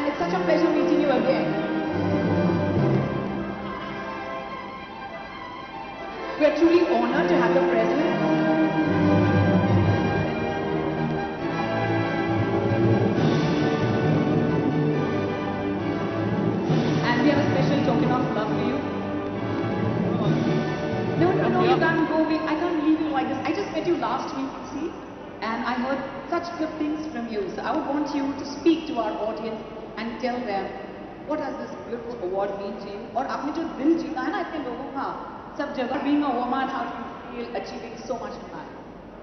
and it's such a pleasure meeting you again. We are truly honored to have your presence. And we have a special token of love for you. No, you can't go away. I can't leave you like this. I just met you last week, you see, and I heard such good things from you. So I would want you to speak to our audience and tell them what does this beautiful award mean to you? और आपने जो दिल जीता है ना इतने लोगों का, सब जगह, being a woman, how do you feel achieving so much in life?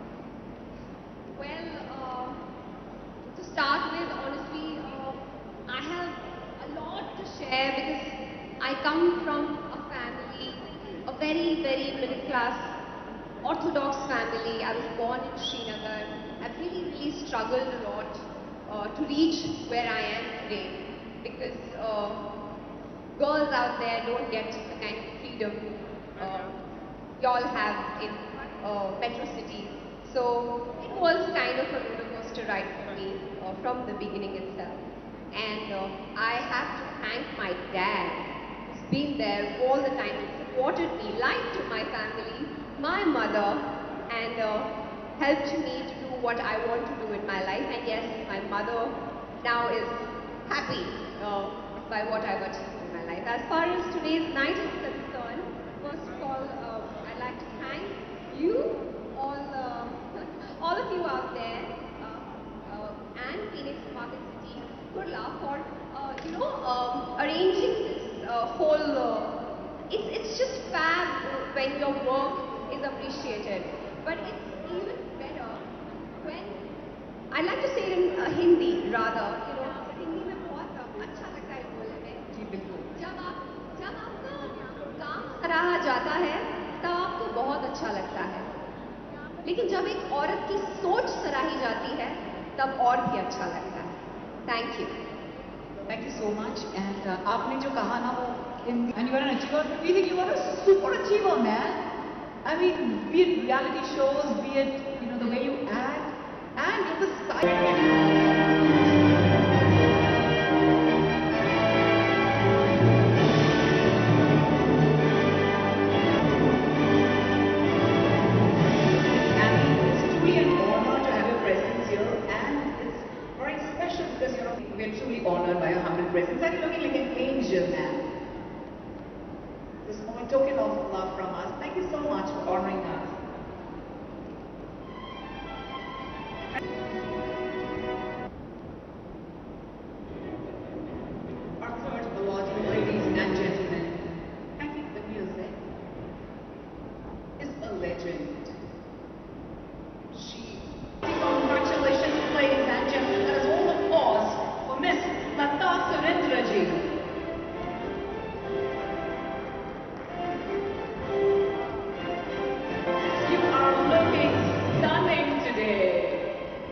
Well, to start with, honestly, I have a lot to share because I come from a family, a very, very middle class, orthodox family. I was born in Srinagar. I've really, really struggled a lot to reach where I am today because girls out there don't get the kind of freedom y'all have in metro cities. So it was kind of a roller coaster ride for me from the beginning itself. And I have to thank my dad, who's been there all the time and supported me, lied to my family, my mother, and helped me to do what I want to do in my life. And yes, my mother now is happy by what I've achieved in my life. As far as today's night is concerned, first of all, I'd like to thank you, all of you out there, and Phoenix Market City, Kurla, for arranging this whole. It's just fab when your work is appreciated, but it's even better when I like to say it in Hindi rather. Hindi में बहुत अच्छा लगता है बोलने में. जी बिल्कुल. जब आपका काम सराहा जाता है तब आपको बहुत अच्छा लगता है, लेकिन जब एक औरत की सोच सराही जाती है तब और भी अच्छा लगता है. Thank you. Thank you so much. And आपने जो कहा ना वो Hindi, and you are an achiever. We think you are a super achiever, man. I mean, be it reality shows, be it the way you act, and you're the style. We're truly honored by your humble presence, and you're looking like an angel, man. This small token of love from us. Thank you so much for honoring us. Our third award, ladies and gentlemen, I think the music is a legend. Congratulations, ladies and gentlemen. That is all the applause for Miss Lata Surendra ji. You are looking stunning today.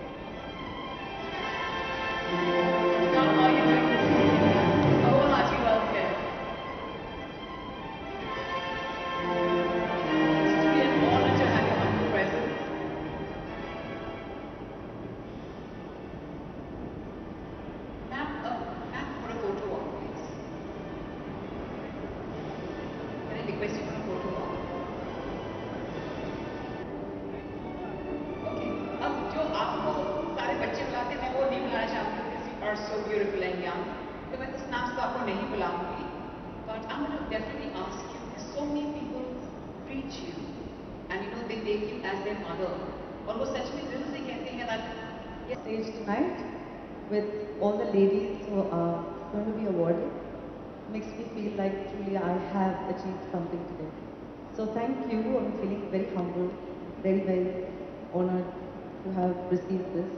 How are you doing this evening? A wholehearted welcome. It's to be an honor to have your humble presence. Ma'am, for a photo walk, please. Can I request you for a photo walk? Okay. अब जो आपको सारे बच्चे बुलाते हैं, मैं वो नहीं बुलाना चाहती हूँ because you are so beautiful and young. तो मैं उस नाम से आपको नहीं बुलाऊंगी. But I'm going to definitely ask you. So many people treat you, and they take you as their mother. और वो सच में दिल से कहते हैं that Yes, stage tonight with all the ladies who are going to be awarded makes me feel like truly I have achieved something today. So thank you. I'm feeling very humble, very, very honored to have received this.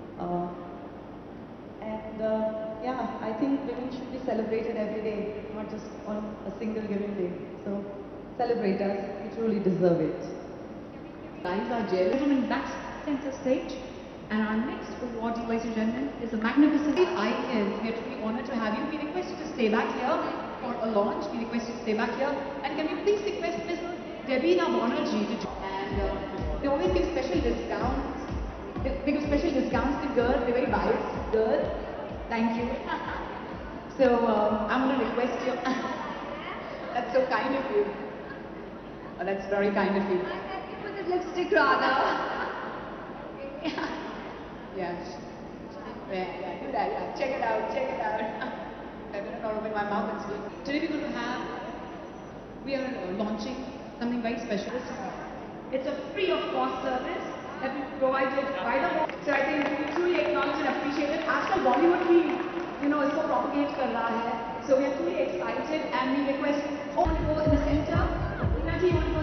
Yeah, I think women should be celebrated every day, not just on a single given day. So celebrate us. We truly deserve it. guys are jealous. Gentlemen, back center stage. And our next awardee, ladies and gentlemen, is a magnificent icon. We are truly honored to have you. We request you to stay back here for a launch. We request you to stay back here. And can we please request Ms. Debina Banerjee to join? And they always give special discounts. They give special discounts to girls. They're very biased girls. Thank you. So I'm going to request you. That's so kind of you. Oh, that's very kind of you. I can give with this lipstick rather. Yeah. Yeah, do that. Yeah. Check it out. Check it out. I better not open my mouth and speak. Today we're going to have. We are launching something very special. It's a free of cost service that we provided by the board. So I think we truly acknowledge and appreciate it. Aajkal Bollywood bhi, isko propagate kar raha hai. So we are truly excited and we request all to go in the center. Tina ji, you want to